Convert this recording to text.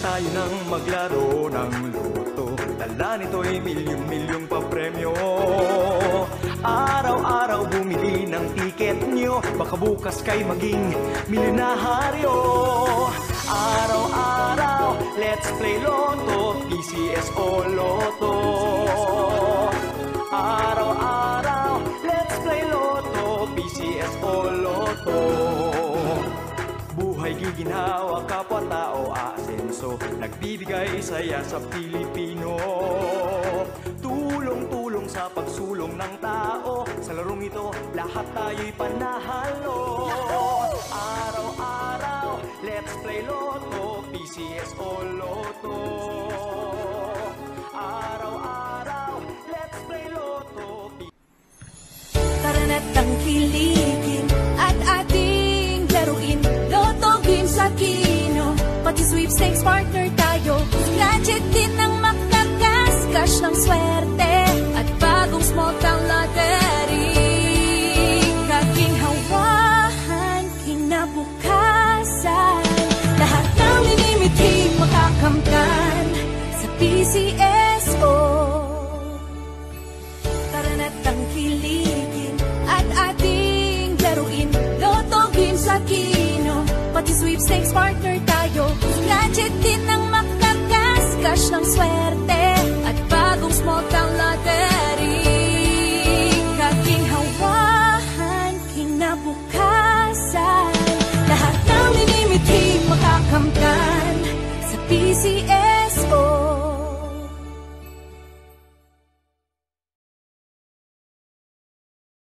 tayo nang maglaro ng loto. Dala nito'y milyong-milyong papremyo. Araw-araw bumili ng tiket nyo, baka bukas kay maging milyonaryo. Araw-araw, let's play Lotto, PCS o Lotto. Araw-araw, let's play Lotto, PCS o Lotto. Buhay giginhawa, kapwa-tao aasenso, nagbibigay saya sa Pilipino. Tulong-tulong sa pagsulong ng tao, sa larong ito lahat tayo'y panahalo. Araw-araw, let's play Lotto, PCS o Lotto. Araw-araw, let's play Lotto. Tara na't tangkilikin at ating laruin Lotto Games sa Kino, pati sweepstakes partner tayo. Gadget din ang makakas, cash ng swerte at bagong small town lottery. Kaginhawahan, kinabukasan, lahat ng minimiti makakamtan sa PCSO. Tara na't tangkilikin at ating laruin Lotto Games sa Kino, pati sweepstakes partner tayo. Gadget din ang makakas, cash ng swerte at bagong small town